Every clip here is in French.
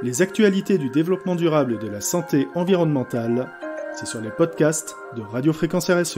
Les actualités du développement durable et de la santé environnementale, c'est sur les podcasts de Radio Fréquence RSE.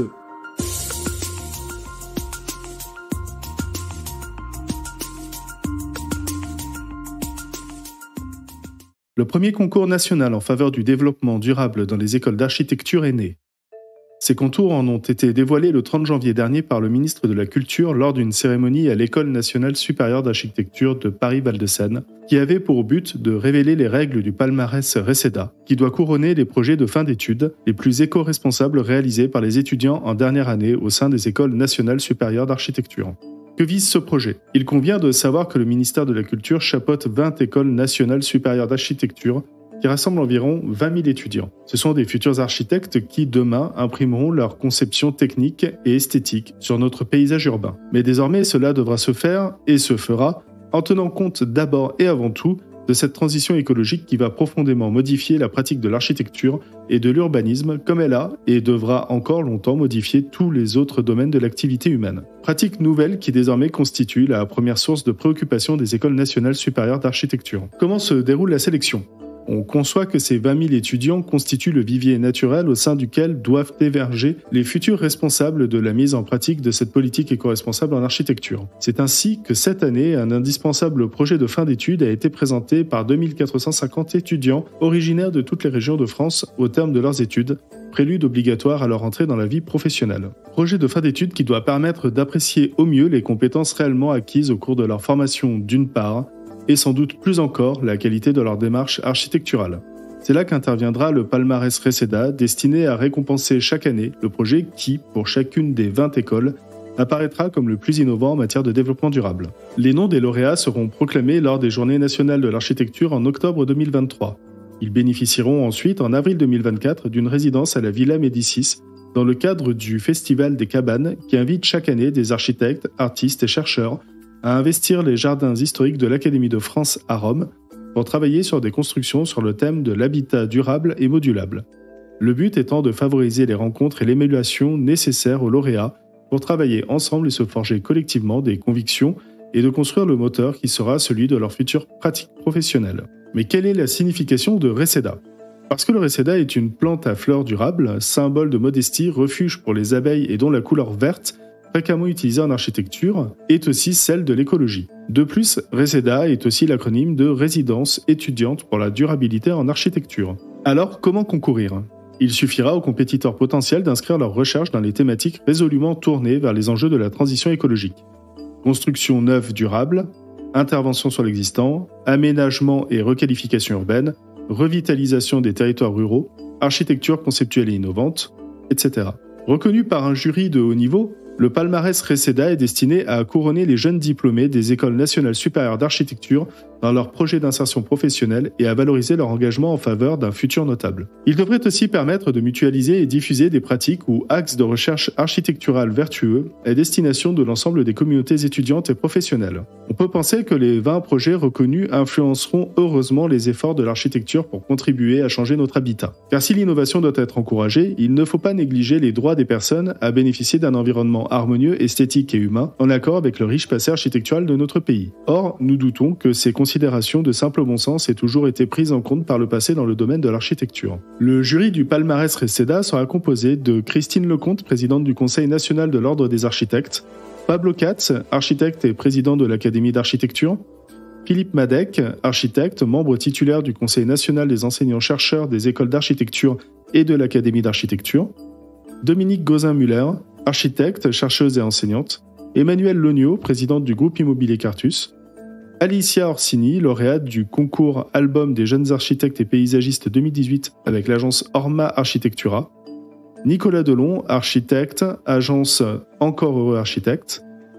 Le premier concours national en faveur du développement durable dans les écoles d'architecture est né. Ces contours en ont été dévoilés le 30 janvier dernier par le ministre de la Culture lors d'une cérémonie à l'École nationale supérieure d'architecture de Paris-Val-de-Seine, qui avait pour but de révéler les règles du palmarès RECEDA, qui doit couronner les projets de fin d'études les plus éco-responsables réalisés par les étudiants en dernière année au sein des écoles nationales supérieures d'architecture. Que vise ce projet ? Il convient de savoir que le ministère de la Culture chapeaute 20 écoles nationales supérieures d'architecture qui rassemblent environ 20 000 étudiants. Ce sont des futurs architectes qui, demain, imprimeront leurs conceptions techniques et esthétiques sur notre paysage urbain. Mais désormais, cela devra se faire, et se fera, en tenant compte d'abord et avant tout de cette transition écologique qui va profondément modifier la pratique de l'architecture et de l'urbanisme, comme elle a et devra encore longtemps modifier tous les autres domaines de l'activité humaine. Pratique nouvelle qui désormais constitue la première source de préoccupation des écoles nationales supérieures d'architecture. Comment se déroule la sélection ? On conçoit que ces 20 000 étudiants constituent le vivier naturel au sein duquel doivent émerger les futurs responsables de la mise en pratique de cette politique éco-responsable en architecture. C'est ainsi que cette année, un indispensable projet de fin d'études a été présenté par 2450 étudiants originaires de toutes les régions de France au terme de leurs études, prélude obligatoire à leur entrée dans la vie professionnelle. Projet de fin d'études qui doit permettre d'apprécier au mieux les compétences réellement acquises au cours de leur formation d'une part, et sans doute plus encore la qualité de leur démarche architecturale. C'est là qu'interviendra le palmarès RECEDA, destiné à récompenser chaque année le projet qui, pour chacune des 20 écoles, apparaîtra comme le plus innovant en matière de développement durable. Les noms des lauréats seront proclamés lors des Journées nationales de l'architecture en octobre 2023. Ils bénéficieront ensuite, en avril 2024, d'une résidence à la Villa Médicis, dans le cadre du Festival des Cabanes, qui invite chaque année des architectes, artistes et chercheurs à investir les jardins historiques de l'Académie de France à Rome pour travailler sur des constructions sur le thème de l'habitat durable et modulable. Le but étant de favoriser les rencontres et l'émulation nécessaires aux lauréats pour travailler ensemble et se forger collectivement des convictions et de construire le moteur qui sera celui de leur future pratique professionnelle. Mais quelle est la signification de RECEDA ? Parce que le RECEDA est une plante à fleurs durables, symbole de modestie, refuge pour les abeilles et dont la couleur verte, fréquemment utilisée en architecture, est aussi celle de l'écologie. De plus, RECEDA est aussi l'acronyme de Résidence étudiante pour la durabilité en architecture. Alors, comment concourir ? Il suffira aux compétiteurs potentiels d'inscrire leurs recherches dans les thématiques résolument tournées vers les enjeux de la transition écologique. Construction neuve durable, intervention sur l'existant, aménagement et requalification urbaine, revitalisation des territoires ruraux, architecture conceptuelle et innovante, etc. Reconnu par un jury de haut niveau, le palmarès RECEDA est destiné à couronner les jeunes diplômés des écoles nationales supérieures d'architecture dans leurs projets d'insertion professionnelle et à valoriser leur engagement en faveur d'un futur notable. Il devrait aussi permettre de mutualiser et diffuser des pratiques ou axes de recherche architecturale vertueux à destination de l'ensemble des communautés étudiantes et professionnelles. On peut penser que les 20 projets reconnus influenceront heureusement les efforts de l'architecture pour contribuer à changer notre habitat. Car si l'innovation doit être encouragée, il ne faut pas négliger les droits des personnes à bénéficier d'un environnement harmonieux, esthétique et humain, en accord avec le riche passé architectural de notre pays. Or, nous doutons que ces considérations de simple bon sens aient toujours été prises en compte par le passé dans le domaine de l'architecture. Le jury du palmarès RECEDA sera composé de Christine Lecomte, présidente du Conseil national de l'Ordre des architectes, Pablo Katz, architecte et président de l'Académie d'architecture, Philippe Madec, architecte, membre titulaire du Conseil national des enseignants-chercheurs des écoles d'architecture et de l'Académie d'architecture, Dominique Gauzin-Muller, architecte, chercheuse et enseignante, Emmanuelle Logno, présidente du groupe immobilier Cartus, Alicia Orsini, lauréate du concours Album des jeunes architectes et paysagistes 2018 avec l'agence Orma Architectura, Nicolas Delon, architecte, agence Encore Heureux Architecte,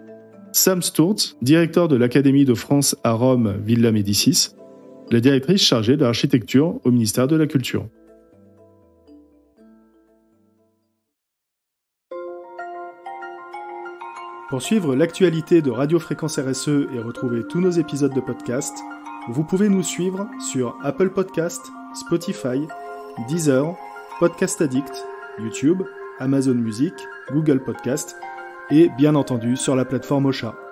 Sam Sturz, directeur de l'Académie de France à Rome, Villa Médicis, la directrice chargée de l'architecture au ministère de la Culture. Pour suivre l'actualité de Radio Fréquence RSE et retrouver tous nos épisodes de podcast, vous pouvez nous suivre sur Apple Podcast, Spotify, Deezer, Podcast Addict, YouTube, Amazon Music, Google Podcast et bien entendu sur la plateforme Ocha.